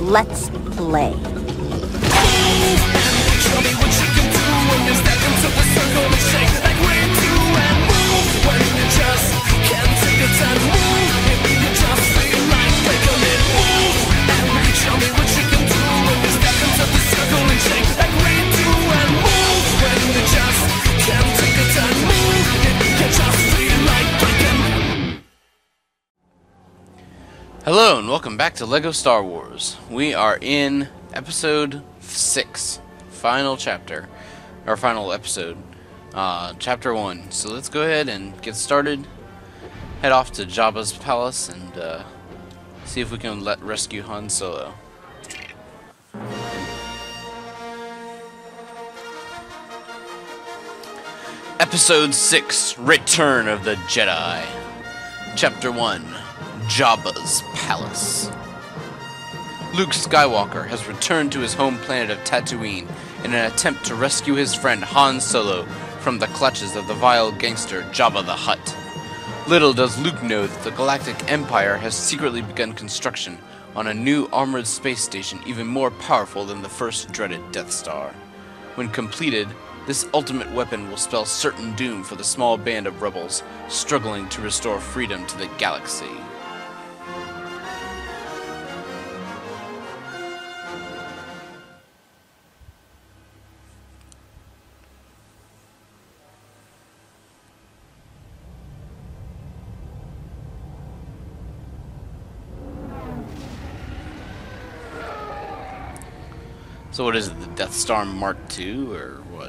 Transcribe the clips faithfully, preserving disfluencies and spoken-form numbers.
Let's play. Show me what you can do when you step into the circle and shake like we do and move when you just can't take the time to move. You just feel like breaking it. Move and reach. Show me what you can do when you step into the circle and shake like we do and move when you just can't take the time to move. You just feel like breaking. Hello and welcome back to LEGO Star Wars. We are in episode six, final chapter, or final episode, uh, chapter one. So let's go ahead and get started. Head off to Jabba's palace and uh, see if we can let rescue Han Solo. Episode six, Return of the Jedi. Chapter one. Jabba's Palace. Luke Skywalker has returned to his home planet of Tatooine in an attempt to rescue his friend Han Solo from the clutches of the vile gangster Jabba the Hut. Little does Luke know that the Galactic Empire has secretly begun construction on a new armored space station even more powerful than the first dreaded Death Star. When completed, this ultimate weapon will spell certain doom for the small band of rebels struggling to restore freedom to the galaxy. So what is it, the Death Star Mark two, or what?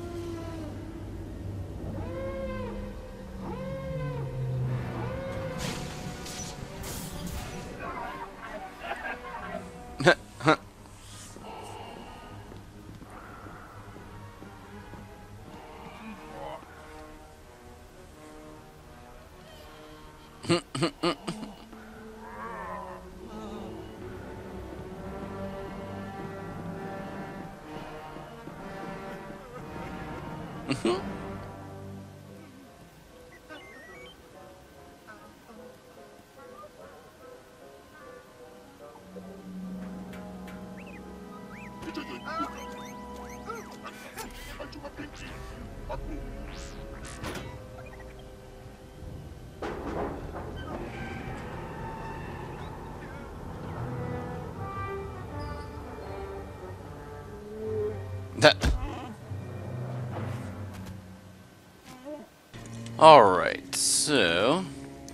That. Alright, so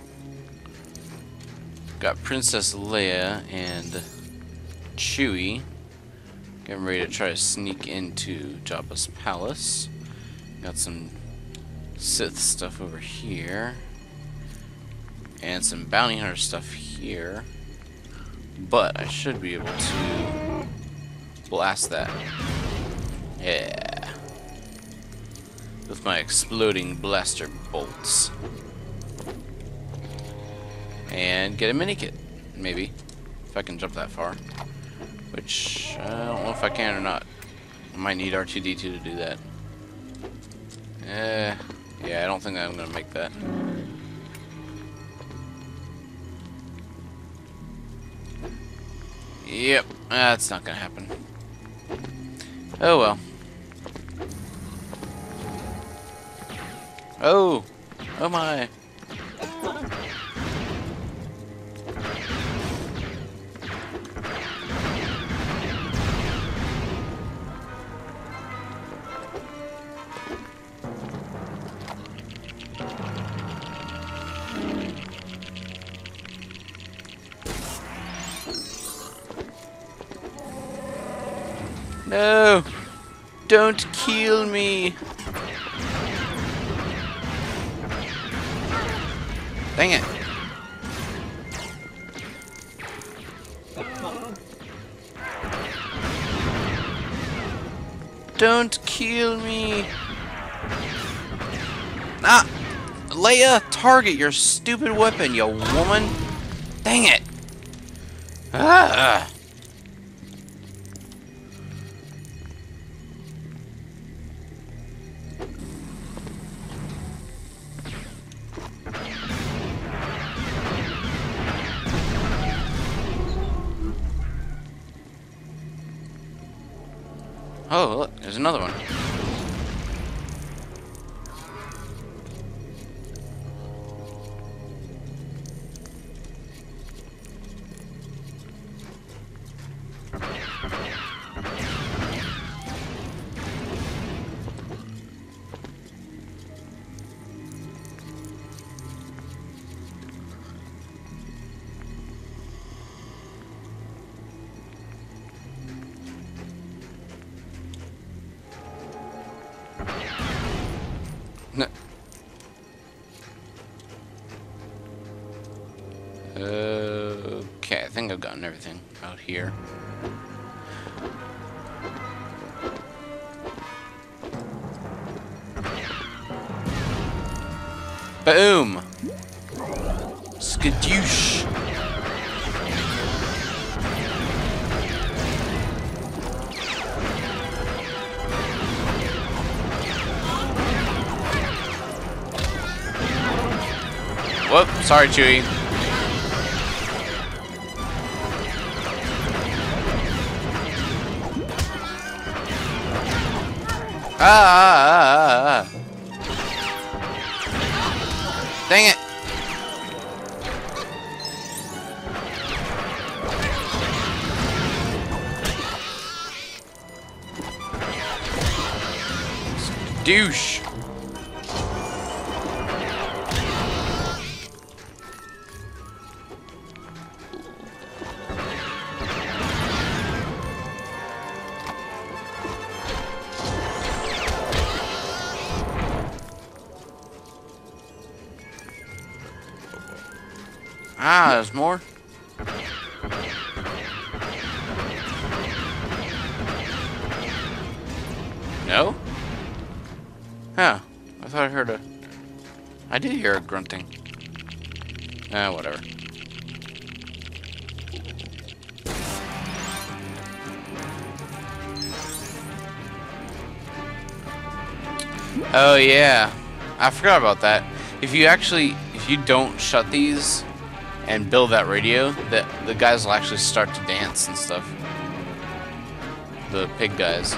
got Princess Leia and Chewie getting ready to try to sneak into Jabba's palace. Got some Sith stuff over here and some bounty hunter stuff here, but I should be able to blast that. Yeah. With my exploding blaster bolts. And get a mini kit, maybe. If I can jump that far. Which, I don't know if I can or not. I might need R two D two to do that. Eh, yeah, I don't think I'm gonna make that. Yep, that's not gonna happen. Oh well. Oh! Oh my! No! Don't kill me! Dang it! Don't kill me! Ah! Leia, target your stupid weapon, you woman! Dang it! Ah! Oh, look, there's another one. No. Okay, I think I've gotten everything out here. Boom! Skadoosh! Whoop, sorry, Chewie. Ah, ah, ah, ah, ah. Dang it. Douche. Ah, there's more. No? Huh. I thought I heard a... I did hear a grunting. Ah, whatever. Oh, yeah. I forgot about that. If you actually... If you don't shut these... and build that radio, that the guys will actually start to dance and stuff. The pig guys.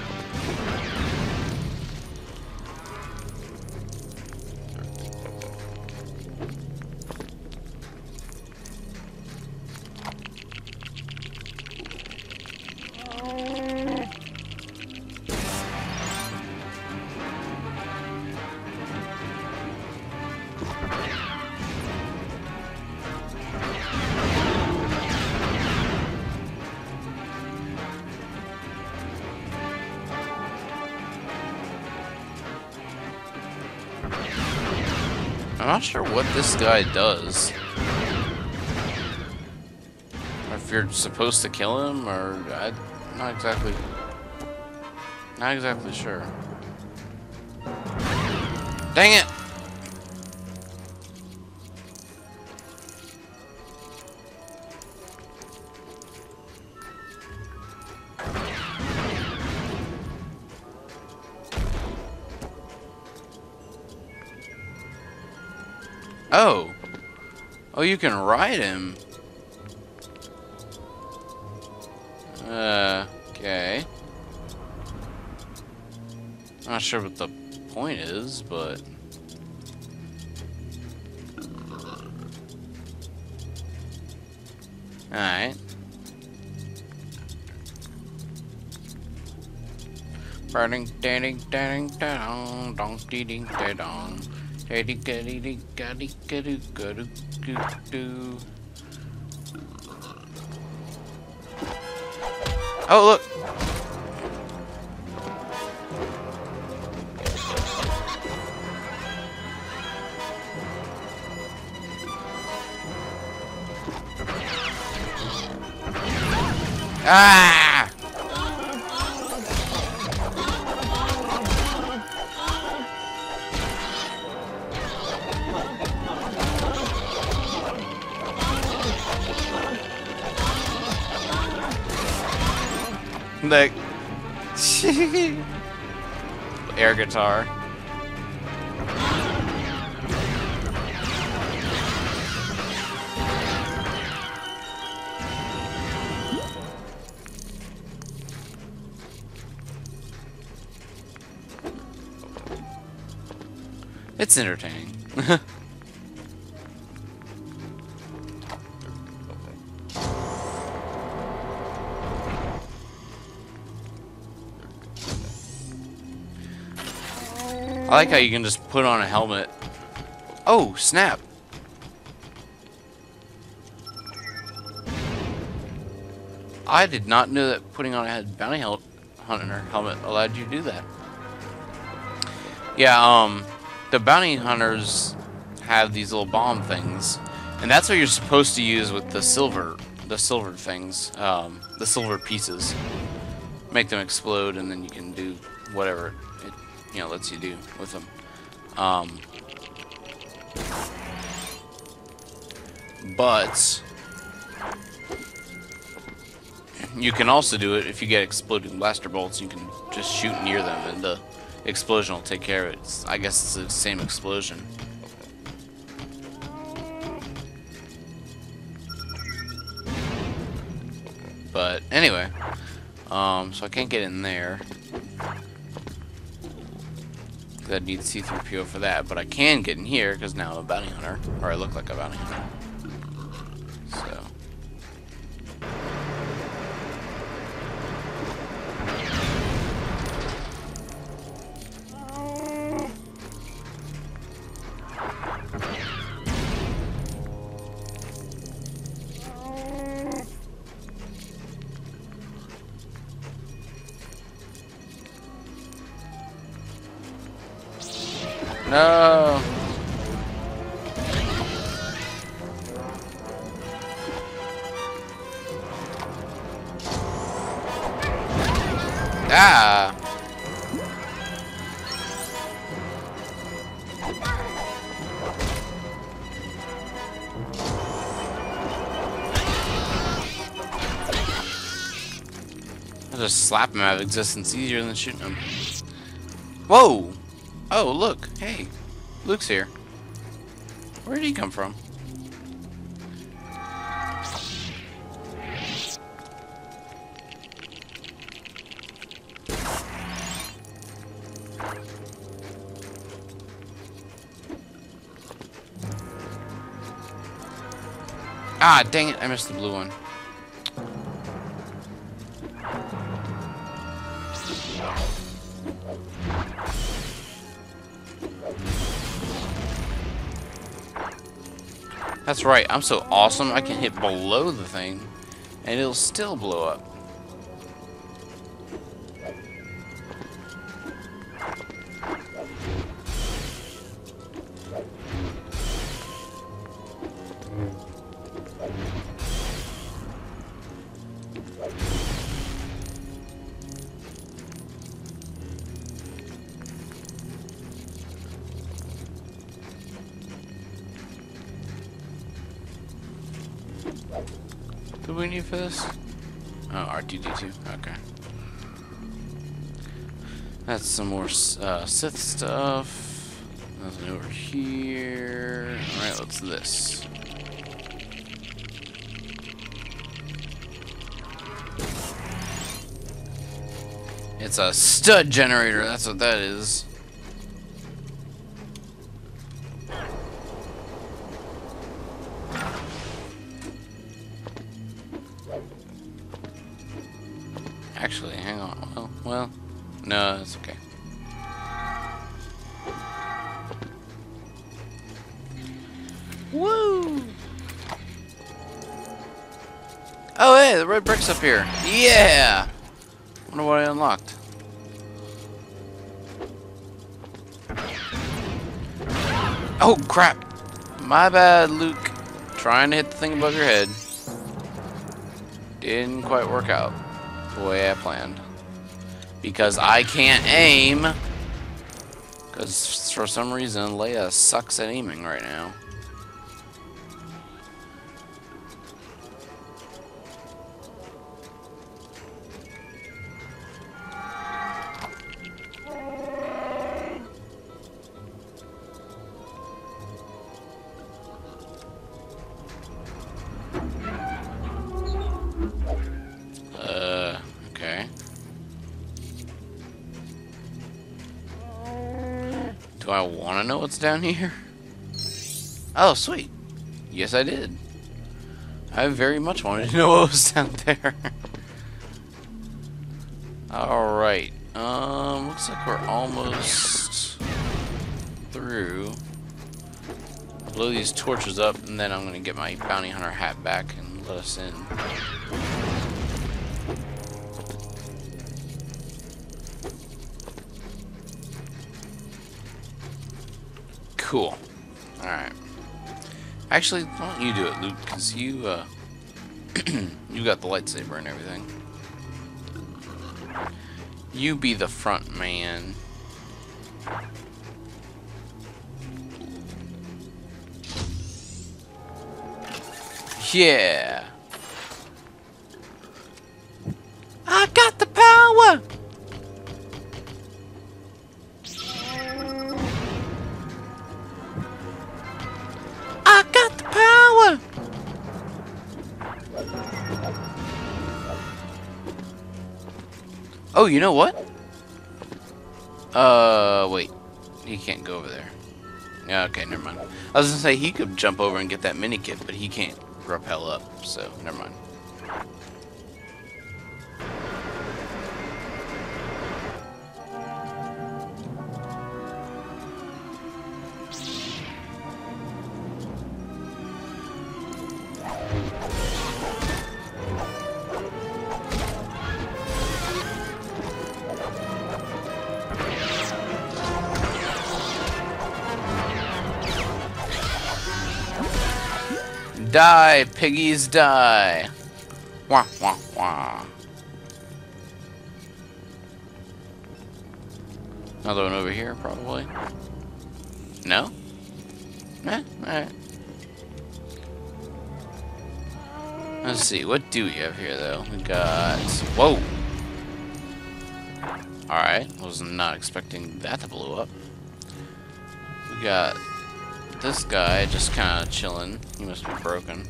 I'm not sure what this guy does. Or if you're supposed to kill him, or I'm not exactly, not exactly sure. Dang it! Oh. Oh, you can ride him. Uh, okay. I'm not sure what the point is, but... Alright. Burning, dang, dang, dang, dong, dee, ding, dong. Oh, look! Ah! Like air guitar. It's entertaining. I like how you can just put on a helmet. Oh, snap. I did not know that putting on a bounty hunter helmet allowed you to do that. Yeah, um, the bounty hunters have these little bomb things, and that's what you're supposed to use with the silver, the silver things, um, the silver pieces. Make them explode, and then you can do whatever it, you know, lets you do with them. Um, but you can also do it if you get exploding blaster bolts. You can just shoot near them, and the explosion will take care of it. It's, I guess it's the same explosion. But anyway, um, so I can't get in there. I'd need C three P O for that, but I can get in here because now I'm a bounty hunter, or I look like a bounty hunter. So. No. Ah. I'll just slap him out of existence easier than shooting him. Whoa! Oh, look. Hey. Luke's here. Where did he come from? Ah, dang it. I missed the blue one. That's right, I'm so awesome I can hit below the thing and it'll still blow up. What do we need for this? Oh, R two D two. Okay. That's some more uh, Sith stuff. Nothing over here. Alright, what's this? It's a stud generator. That's what that is. Actually, hang on. Well, well, no, it's okay. Woo! Oh, hey, the red brick's up here. Yeah! Wonder what I unlocked. Oh, crap! My bad, Luke. Trying to hit the thing above your head. Didn't quite work out the way I planned. Because I can't aim. Because for some reason, Leia sucks at aiming right now. Do I want to know what's down here? Oh, sweet. Yes, I did. I very much wanted to know what was down there. Alright. Um, looks like we're almost through. I'll blow these torches up, and then I'm going to get my bounty hunter hat back and let us in. Cool. Alright. Actually, why don't you do it, Luke? Because you, uh... you got the lightsaber and everything. You be the front man. Yeah! I got the power! I got the power! Oh, you know what? Uh, wait. He can't go over there. Yeah, okay, never mind. I was gonna say he could jump over and get that mini kit, but he can't rappel up, so never mind. Die, piggies, die. Wah, wah, wah. Another one over here, probably. No? Eh, alright. Let's see, what do we have here, though? We got... Whoa! Alright, was not expecting that to blow up. We got... this guy just kind of chilling. He must be broken.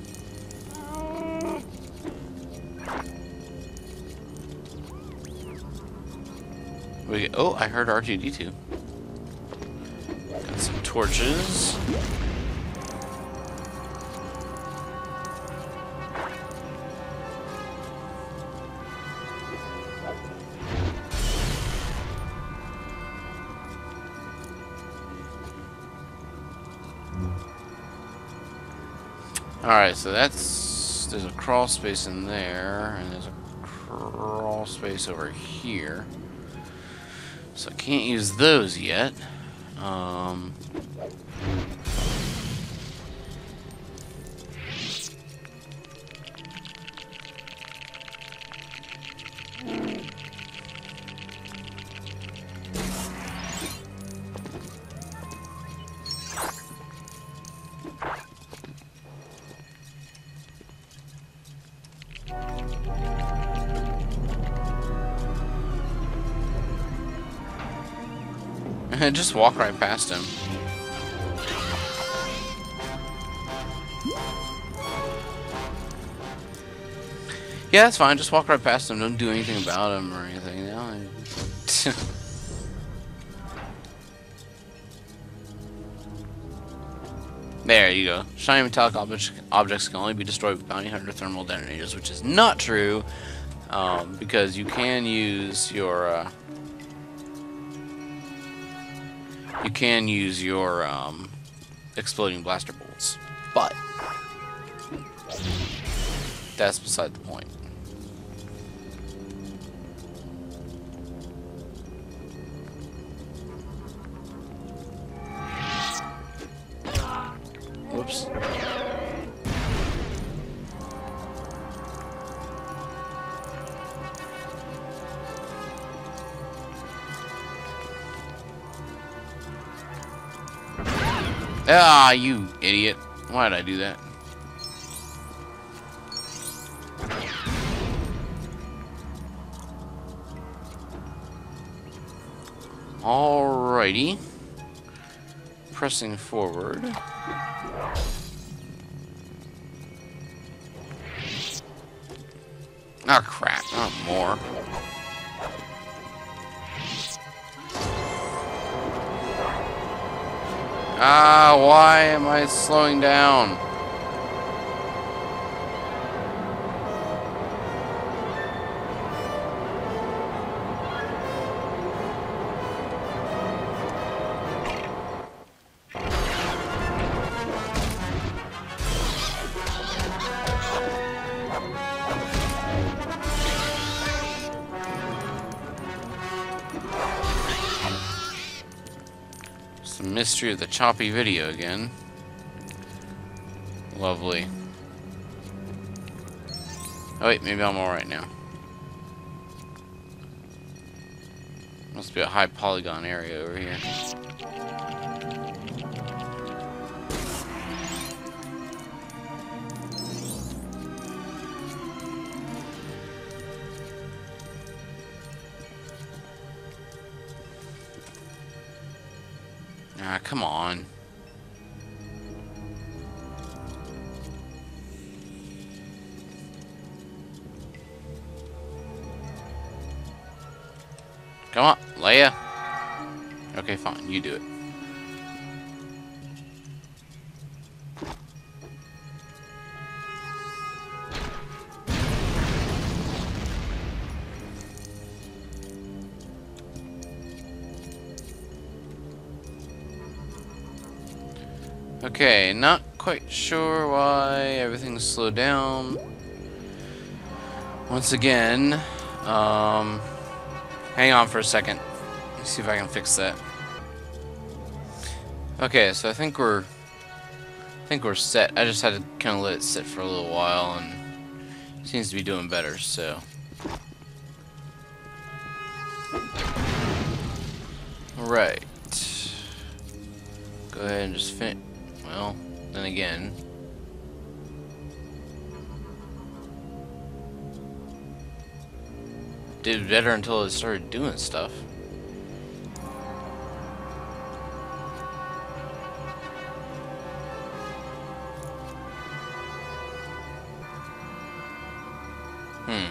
We get, oh, I heard R two D two. Got some torches. Alright, so that's... there's a crawl space in there, and there's a crawl space over here. So I can't use those yet. Um... just walk right past him. Yeah, that's fine. Just walk right past him. Don't do anything about him or anything. You know? There you go. Shiny metallic objects, objects can only be destroyed with bounty hunter thermal detonators, which is not true, um, because you can use your uh, you can use your um, exploding blaster bolts, but that's beside the point. Whoops. Ah, you idiot. Why did I do that? Alrighty. Pressing forward. Oh crap, not more. Ah, why am I slowing down? It's the mystery of the choppy video again. Lovely. Oh wait, maybe I'm alright now. Must be a high polygon area over here. Ah, come on. Come on, Leia. Okay, fine, you do it. Okay, not quite sure why everything's slowed down. Once again, um, hang on for a second. Let's see if I can fix that. Okay, so I think we're, I think we're set. I just had to kind of let it sit for a little while, and it seems to be doing better. So, right. Go ahead and just finish. Well, then again. Did better until it started doing stuff. Hmm.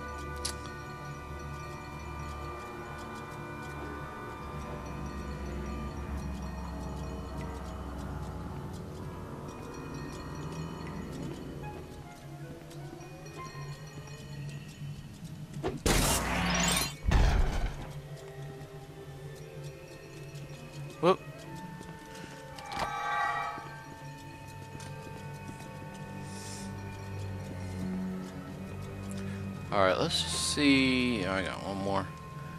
Whoop. Alright, let's just see. Oh, I got one more.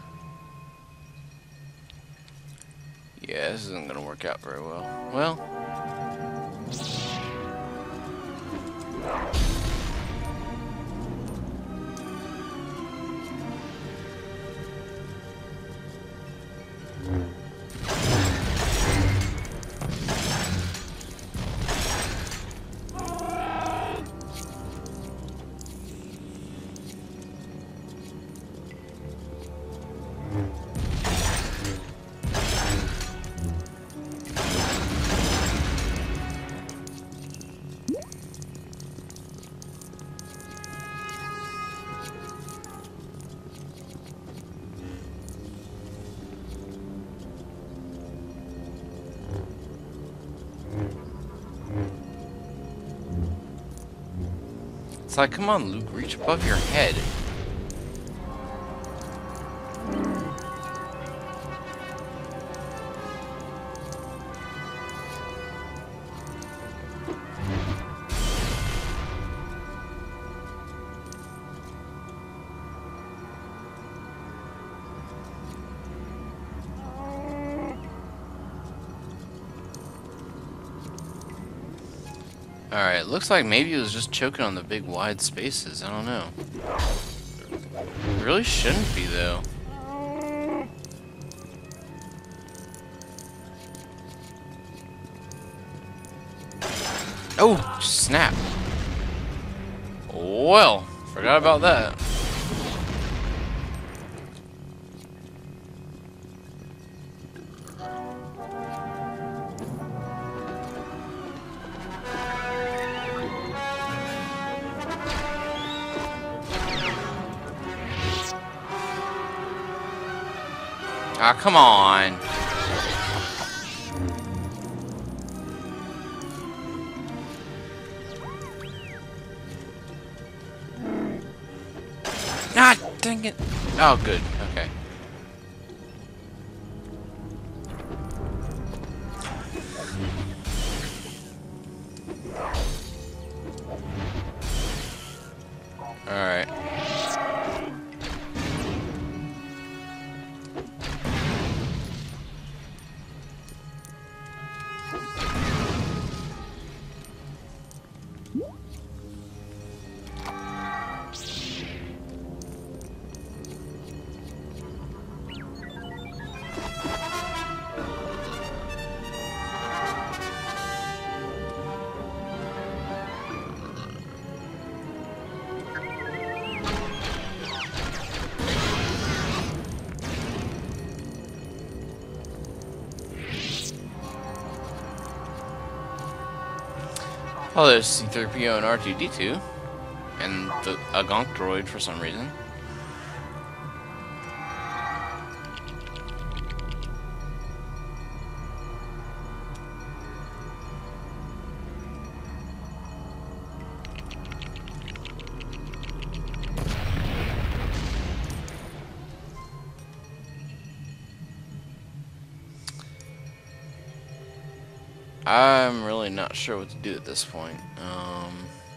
Yeah, this isn't gonna work out very well. Well. It's like, come on, Luke, reach above your head. Alright, looks like maybe it was just choking on the big wide spaces. I don't know. It really shouldn't be, though. Oh, snap. Well, forgot about that. Ah, come on. Ah, dang it. Oh, good. Okay. Alright. Oh, there's C three P O and R two D two. And the, a gonk droid for some reason. I'm really not sure what to do at this point. Um,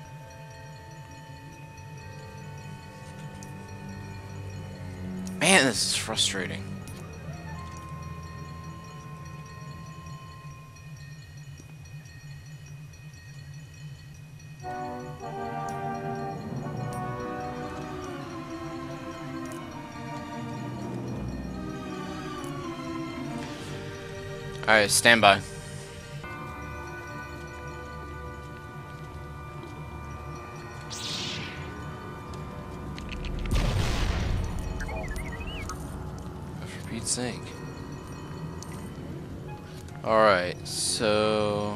man, this is frustrating. Alright, stand by. Sake. Alright, so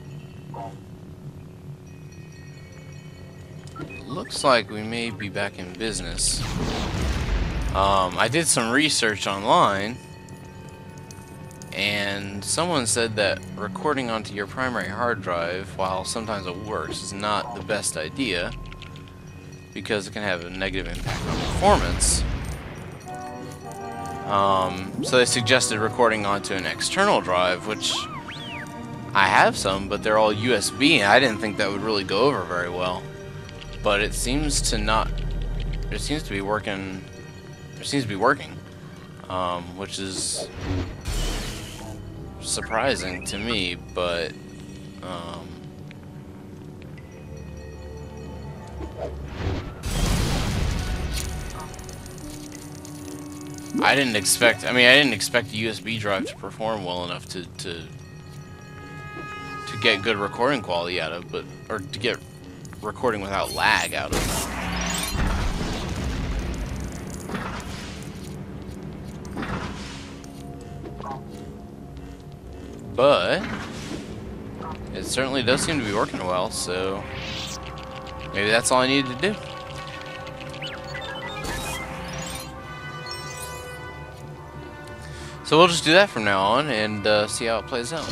looks like we may be back in business. Um, I did some research online, and someone said that recording onto your primary hard drive, while sometimes it works, is not the best idea because it can have a negative impact on performance. Um, so they suggested recording onto an external drive, which I have some, but they're all U S B, and I didn't think that would really go over very well. But it seems to not. It seems to be working. It seems to be working, um, which is surprising to me. But um, I didn't expect. I mean, I didn't expect a U S B drive to perform well enough to to to get good recording quality out of, but or to get recording without lag out of. But it certainly does seem to be working well, so maybe that's all I needed to do. So we'll just do that from now on and uh, see how it plays out.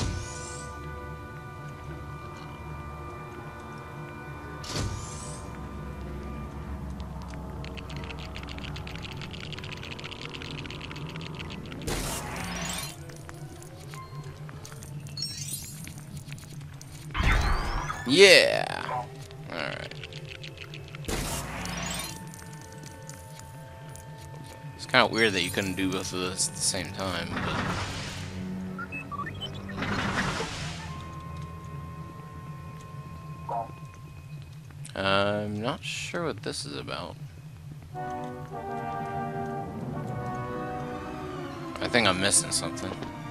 Yeah! Alright. It's kind of weird that you couldn't do both of those at the same time, but I'm not sure what this is about. I think I'm missing something.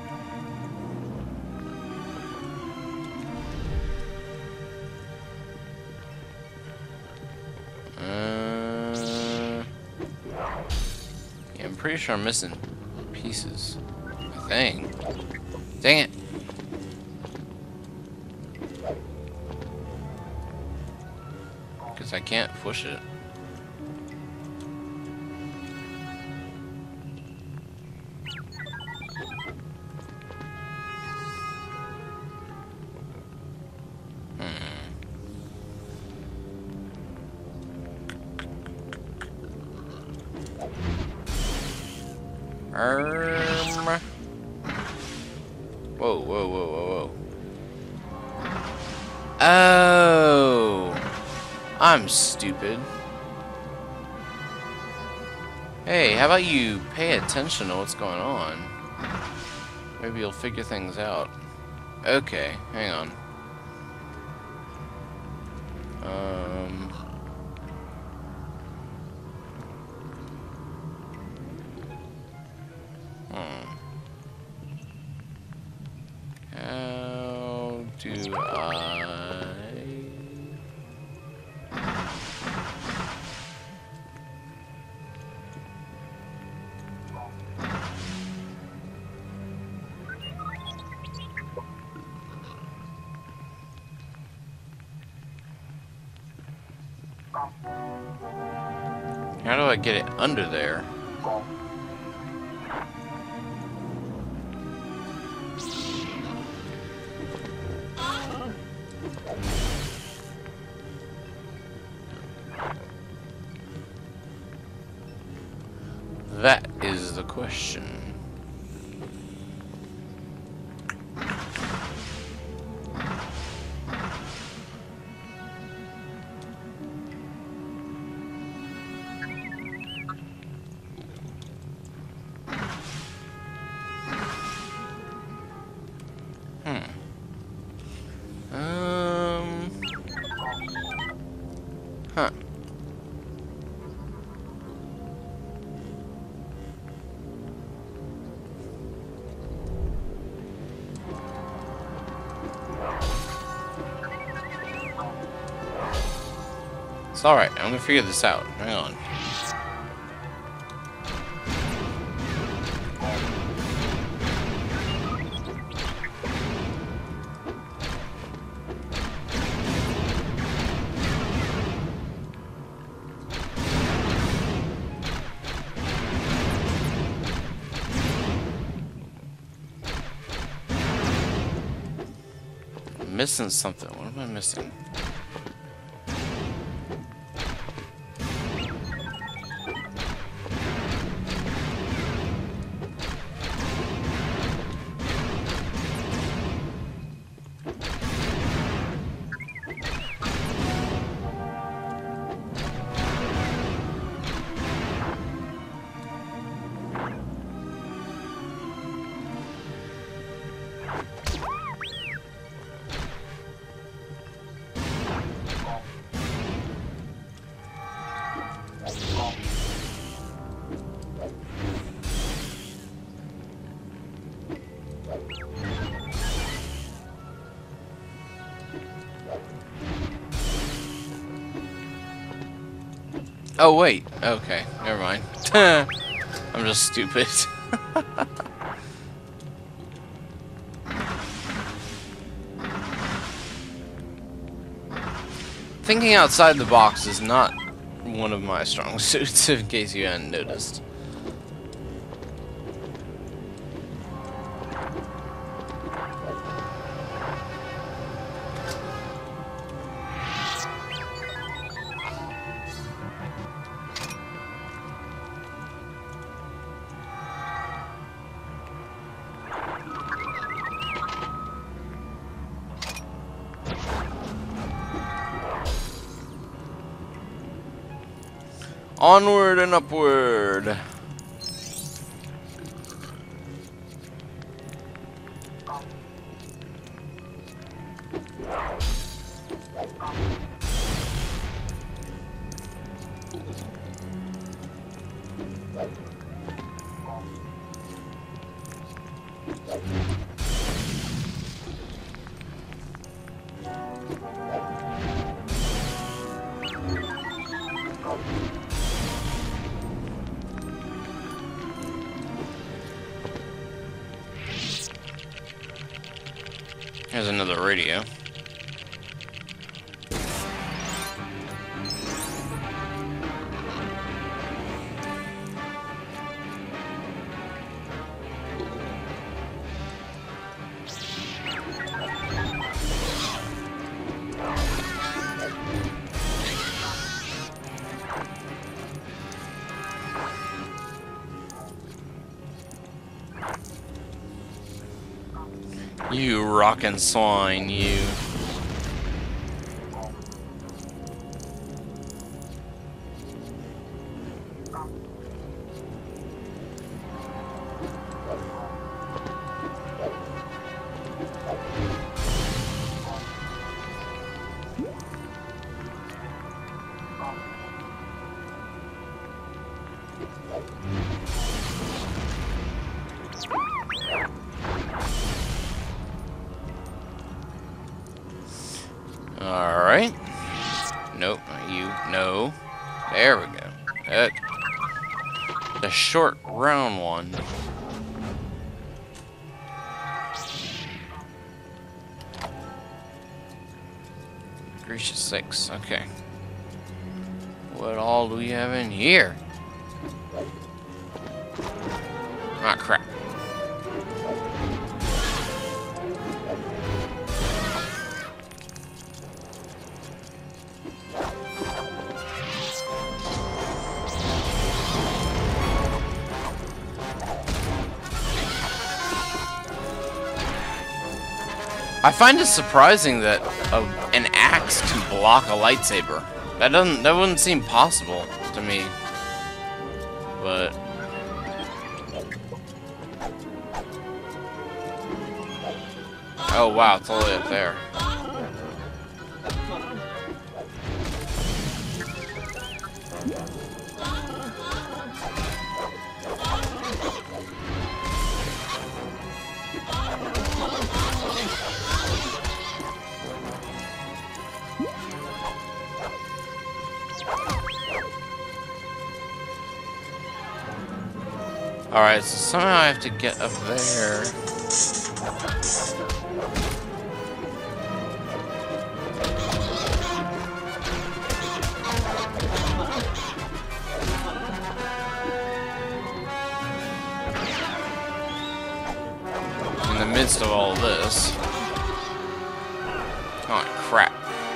Pretty sure I'm missing pieces. I think. Dang it. Because I can't push it. Um. Whoa, whoa, whoa, whoa, whoa. Oh. I'm stupid. Hey, how about you pay attention to what's going on? Maybe you'll figure things out. Okay, hang on. Um... Hmm. How do I... How do I get it under there? That is the question. Huh. It's alright, I'm gonna figure this out. Hang on. I'm missing something. What am I missing? Oh, wait. Okay, never mind. I'm just stupid. Thinking outside the box is not one of my strong suits, in case you hadn't noticed. Onward and upward. Here's another radio. You rockin' swine, you. Alright. Nope, not you. No. There we go. That, the short, round one. Gracious sakes. Okay. What all do we have in here? Ah, crap. I find it surprising that a, an axe can block a lightsaber. That doesn't that wouldn't seem possible to me. But oh wow, it's all the way up there. Alright, so somehow I have to get up there. In the midst of all this. Oh, crap.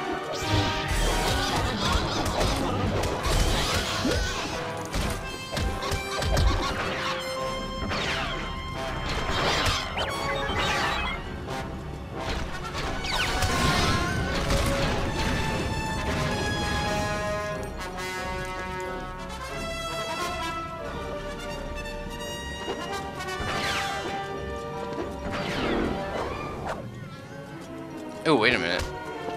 Oh, wait a minute.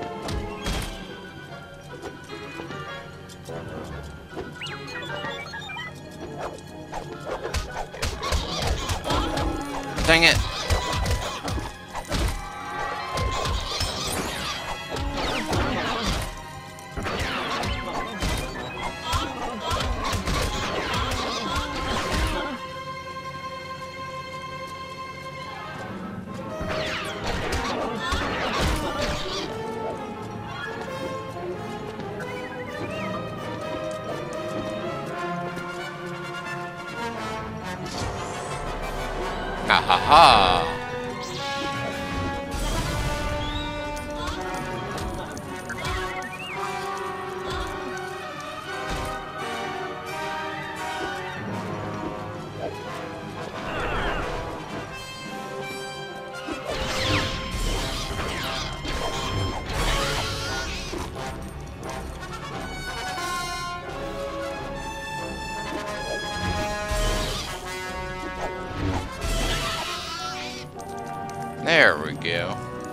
Dang it. Ha ha ha! There we go.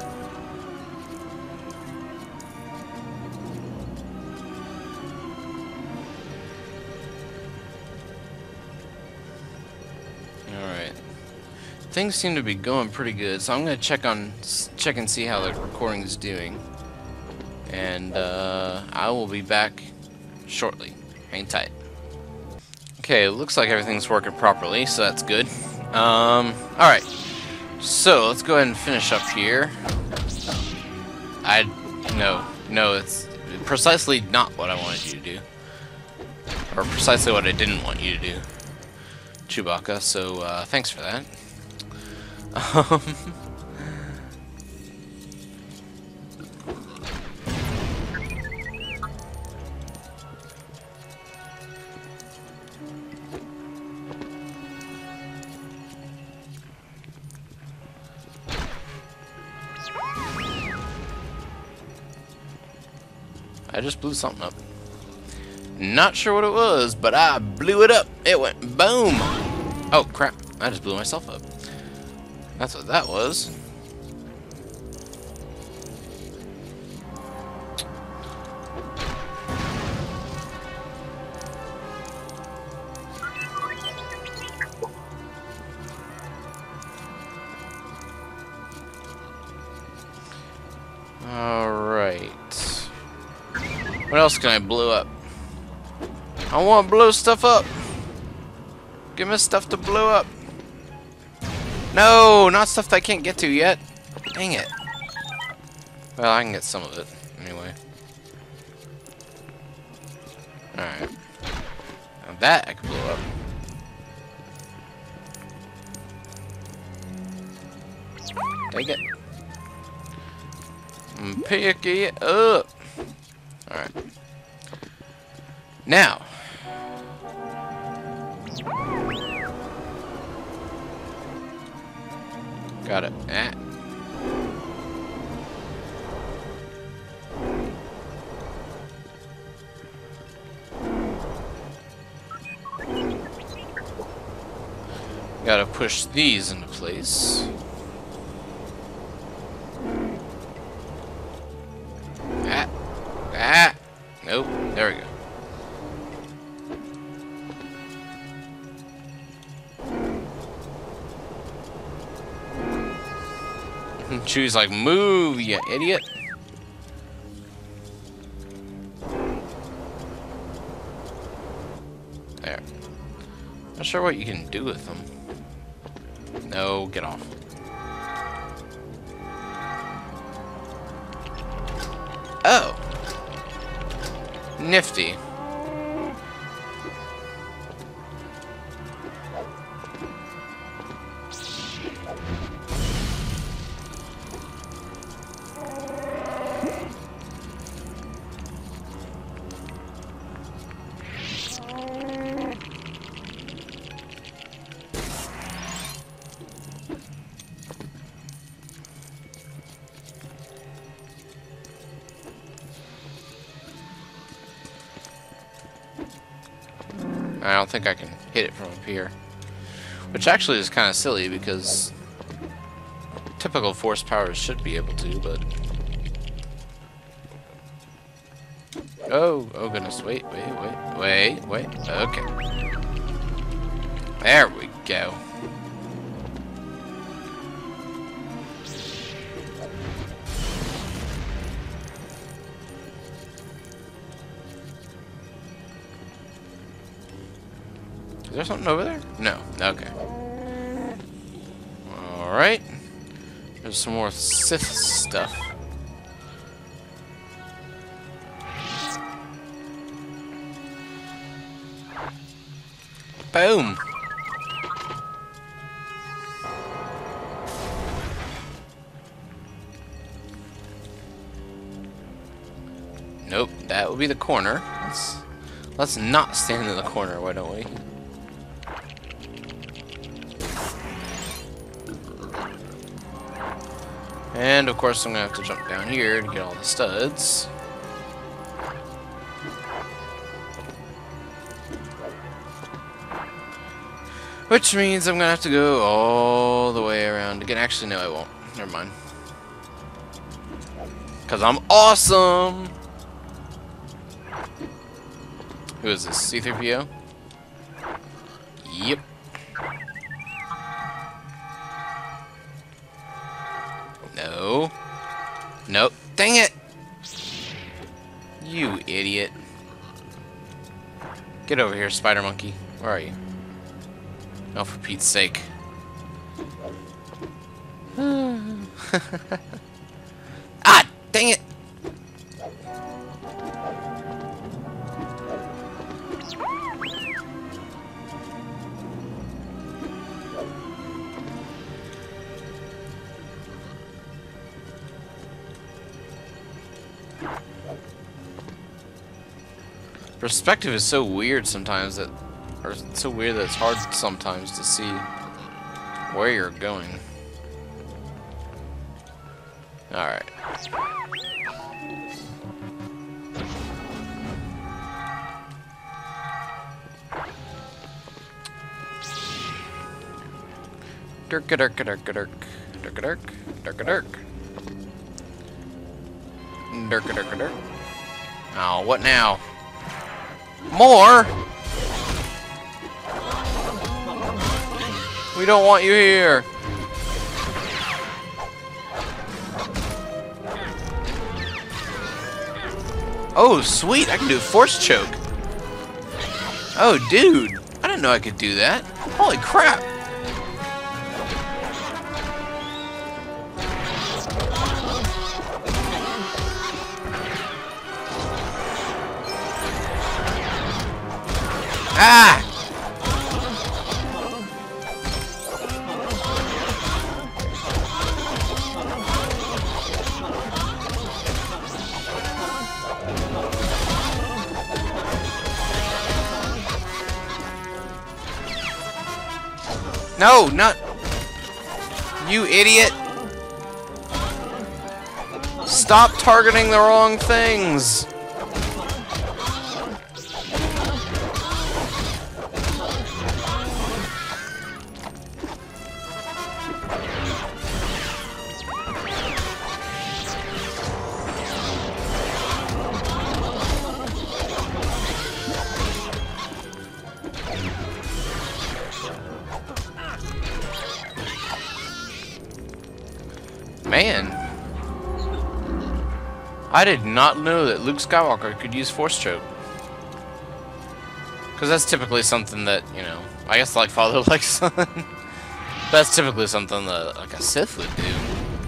Alright. Things seem to be going pretty good, so I'm gonna check on check and see how the recording is doing. And uh, I will be back shortly. Hang tight. Okay, it looks like everything's working properly, so that's good. Um, alright. So, let's go ahead and finish up here. I... No. No, it's precisely not what I wanted you to do. Or precisely what I didn't want you to do, Chewbacca, so uh, thanks for that. Um... I just blew something up. Not sure what it was, but I blew it up. It went boom. Oh, crap. I just blew myself up. That's what that was. Alright. What else can I blow up? I want to blow stuff up. Give me stuff to blow up. No, not stuff that I can't get to yet. Dang it. Well, I can get some of it anyway. Alright. Now that I can blow up. Take it. And pick it up. Alright. Now. Got it. Ah. Gotta push these into place. Ah. Ah. Nope. There we go. Chewie's like, move, you idiot. There. Not sure what you can do with them. No, get off. Oh. Nifty. I don't think I can hit it from up here. Which actually is kind of silly because typical force powers should be able to, but... Oh, oh goodness, wait, wait, wait, wait, wait, okay. There we go. Is there something over there? No. Okay. Alright. There's some more Sith stuff. Boom! Nope, that would be the corner. Let's, let's not stand in the corner, why don't we? And of course I'm gonna have to jump down here to get all the studs. Which means I'm gonna have to go all the way around again. Actually, no, I won't. Never mind. Cause I'm awesome! Who is this? C three P O? Yep. No. Nope. Dang it! You idiot. Get over here, spider monkey. Where are you? Oh, for Pete's sake. Ah, dang it! Perspective is so weird sometimes that, or it's so weird that it's hard sometimes to see where you're going. Alright. Dirk a dirk a dirk a dirk. Dirk a dirk. Dirk a dirk. Dirk a dirk a dirk. Oh, what now? More? We don't want you here. Oh, sweet. I can do force choke. Oh, dude. I didn't know I could do that. Holy crap. Ah! No, not you, idiot! Stop targeting the wrong things. Man, I did not know that Luke Skywalker could use Force Choke. Because that's typically something that, you know, I guess like father like son. That's typically something that like a Sith would do.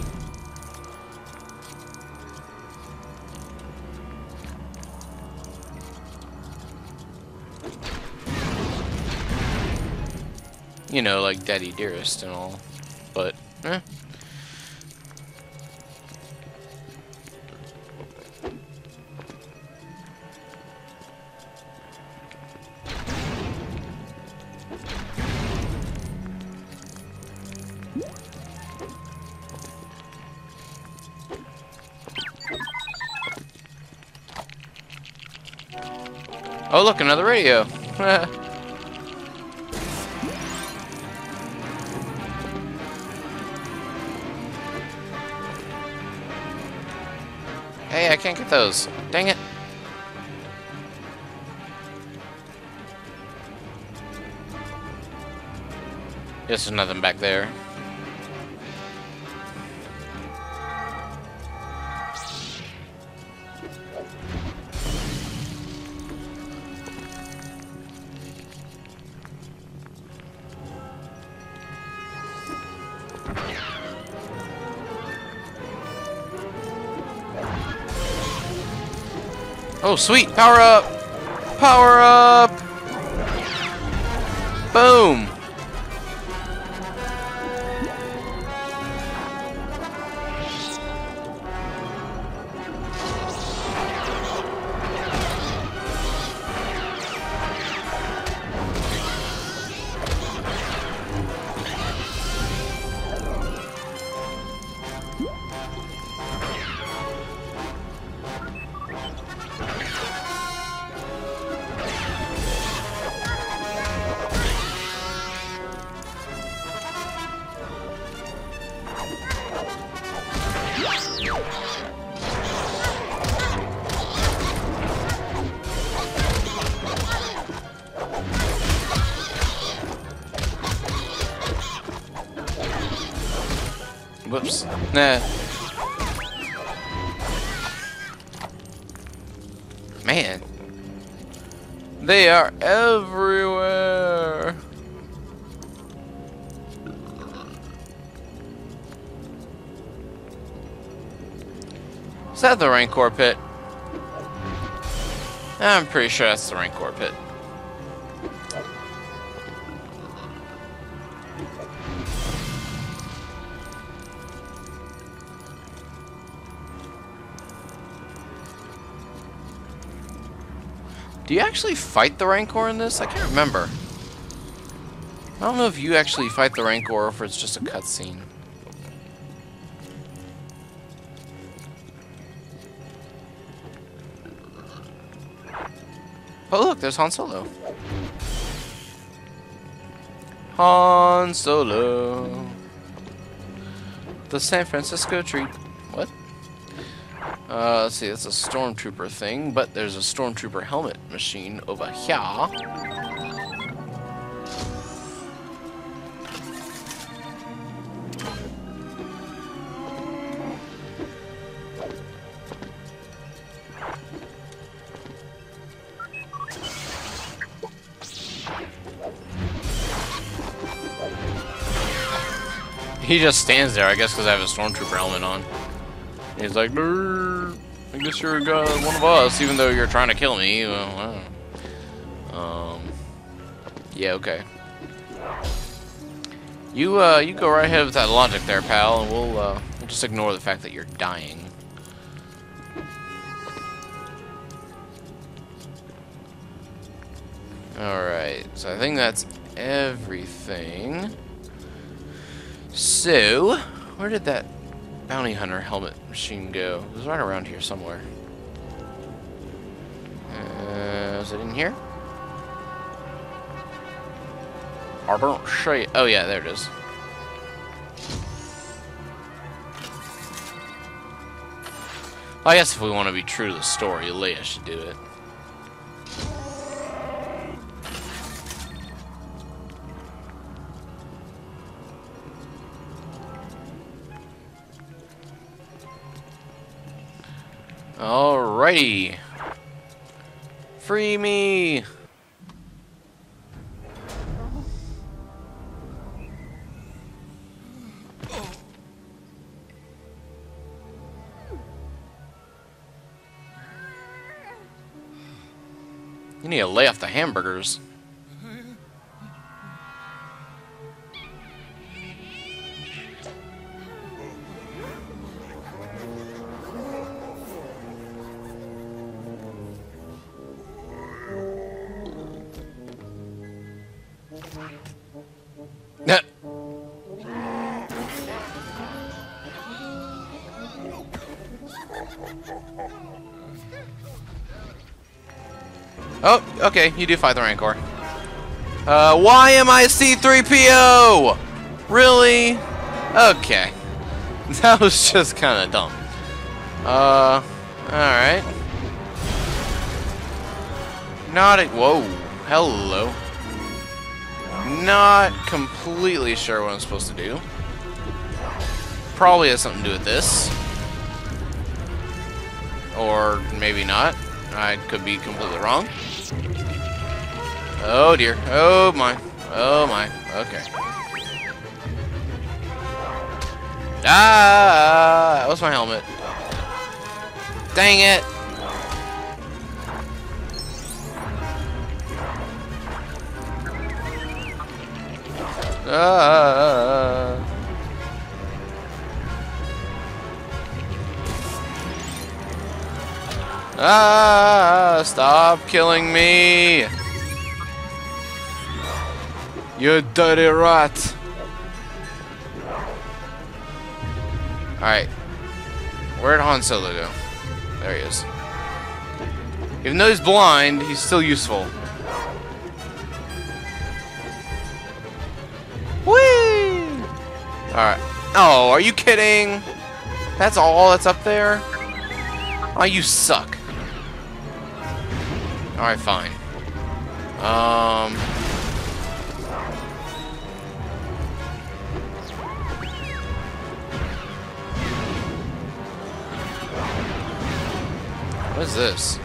You know, like Daddy Dearest and all. But, eh. Oh, look, another radio. Hey, I can't get those. Dang it. Guess there's nothing back there. Oh, sweet! Power up! Power up! Boom! Whoops. Nah. Man. They are everywhere. Is that the Rancor pit? I'm pretty sure that's the Rancor pit. Do you actually fight the Rancor in this? I can't remember. I don't know if you actually fight the Rancor or if it's just a cutscene. Oh look, there's Han Solo. Han Solo. The San Francisco treat. What? Uh, let's see, it's a stormtrooper thing, but there's a stormtrooper helmet machine over here. He just stands there, I guess, because I have a stormtrooper helmet on. He's like, "Brr, I guess you're a guy, one of us, even though you're trying to kill me." Well, I don't know. Um, yeah, okay. You, uh, you go right ahead with that logic there, pal, and we'll, uh, we'll just ignore the fact that you're dying. Alright, so I think that's everything. So, where did that bounty hunter helmet machine go? It was right around here somewhere. Uh, is it in here? I don't see it. Oh yeah, there it is. Well, I guess if we want to be true to the story, Leia should do it. Alrighty. Free me. You need to lay off the hamburgers. Oh, okay, you do fight the Rancor. Uh, why am I C three P O? Really? Okay. That was just kind of dumb. Uh, alright. Not a- whoa, hello. Not completely sure what I'm supposed to do. Probably has something to do with this. Or maybe not. I could be completely wrong. Oh dear. Oh my. Oh my. Okay. Ah! That was my helmet. Dang it! Ah! Ah! Stop killing me! You dirty rat! Alright. Where'd Han Solo go? There he is. Even though he's blind, he's still useful. Whee! Alright. Oh, are you kidding? That's all that's up there? Oh, you suck. Alright, fine. Um... What is this?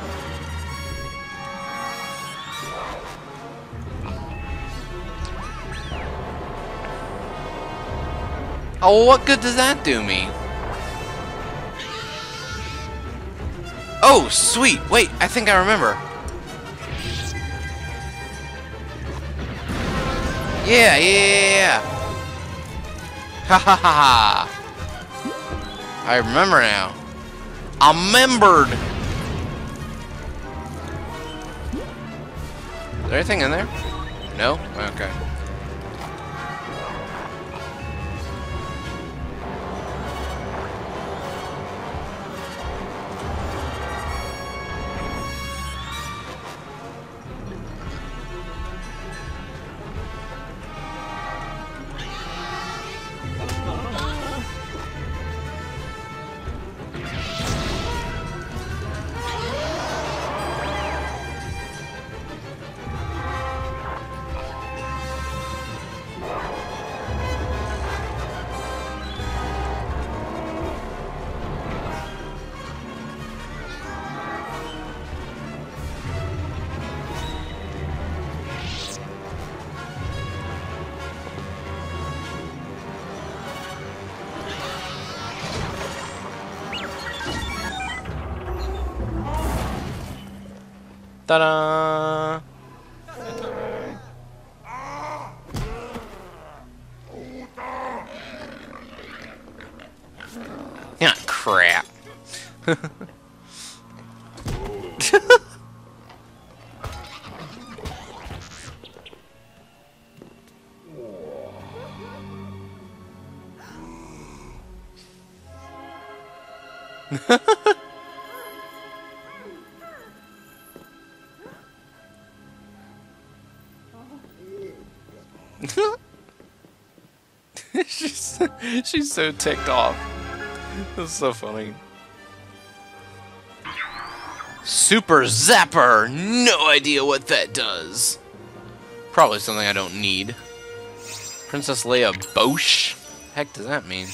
Oh, what good does that do me? Oh, sweet! Wait, I think I remember. Yeah, yeah, yeah, yeah. Ha ha ha ha! I remember now. I remembered. Is there anything in there? No? Okay. Ta-da! Yeah, crap. she's, she's so ticked off. That's so funny. Super Zapper! No idea what that does. Probably something I don't need. Princess Leia Bosch? Heck does that mean?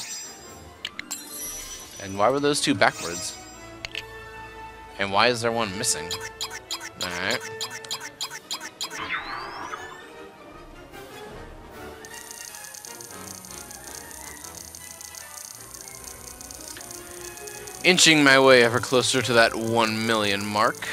And why were those two backwards? And why is there one missing? Alright. Inching my way ever closer to that one million mark.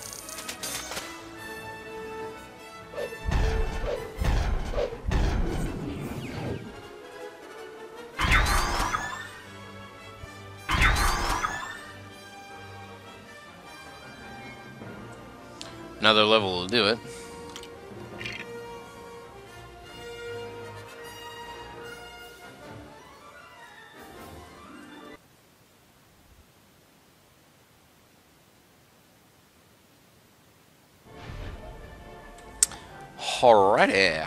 Another level will do it. Alrighty.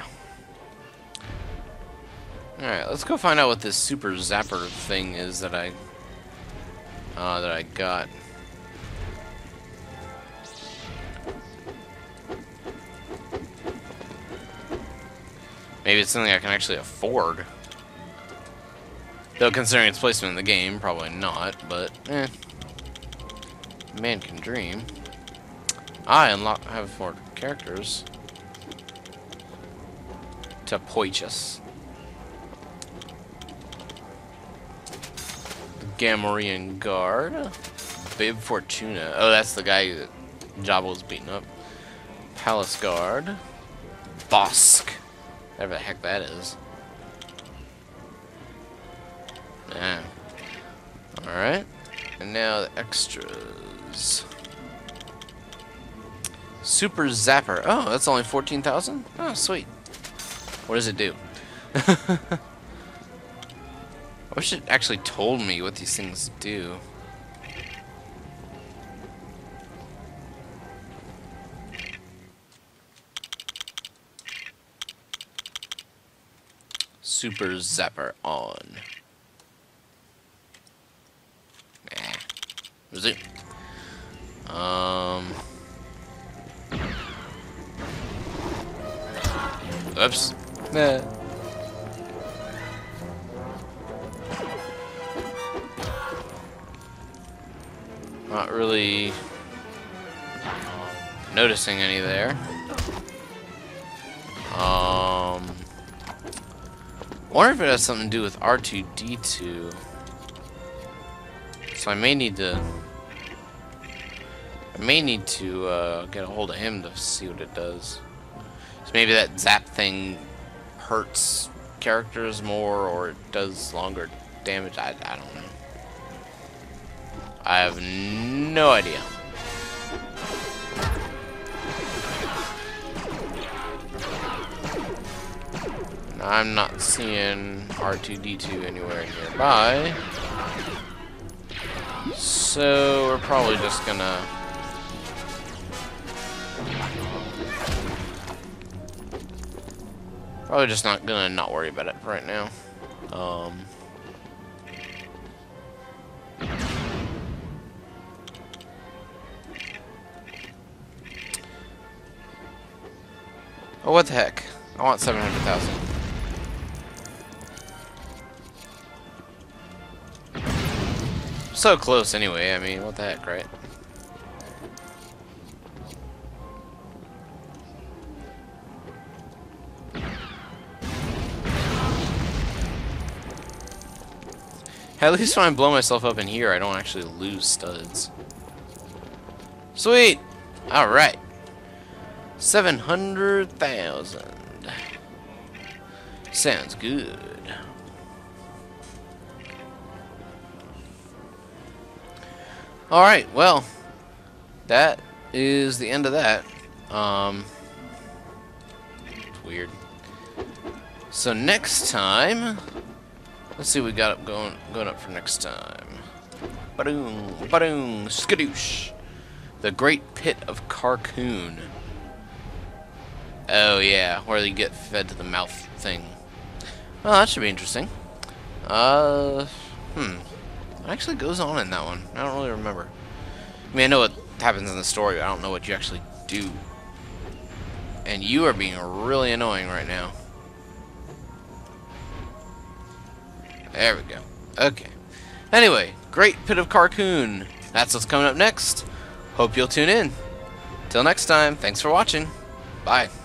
Alright, let's go find out what this super zapper thing is that I uh, that I got. Maybe it's something I can actually afford. Though considering its placement in the game, probably not, but eh. Man can dream. I unlock have four characters to purchase. The Gamorrean Guard. Bib Fortuna. Oh, that's the guy that Jabba was beating up. Palace Guard. Bosk. Whatever the heck that is. Yeah. Alright. And now the extras. Super Zapper. Oh, that's only fourteen thousand? Oh, sweet. What does it do? I wish it actually told me what these things do. Super Zapper on. Nah. What is it? Um. Oops. Nah. Not really noticing any there. Um. I wonder if it has something to do with R two D two. So I may need to I may need to uh, get a hold of him to see what it does. So maybe that zap thing hurts characters more, or it does longer damage. I, I don't know. I have no idea. I'm not seeing R two D two anywhere nearby. So we're probably just gonna Probably just not gonna not worry about it right now. Um Oh, what the heck? I want seven hundred thousand. So close anyway, I mean, what the heck, right? At least when I blow myself up in here, I don't actually lose studs. Sweet! Alright. seven hundred thousand. Sounds good. Alright, well, that is the end of that. Um, it's weird. So next time, let's see what we got up going going up for next time. Ba-doom, ba-doom, skadoosh. The Great Pit of Carcoon. Oh yeah, where you get fed to the mouth thing. Well, that should be interesting. Uh, hmm. What actually goes on in that one? I don't really remember. I mean, I know what happens in the story, but I don't know what you actually do. And you are being really annoying right now. There we go. Okay. Anyway, Great Pit of Carcoon. That's what's coming up next. Hope you'll tune in. Till next time, thanks for watching. Bye.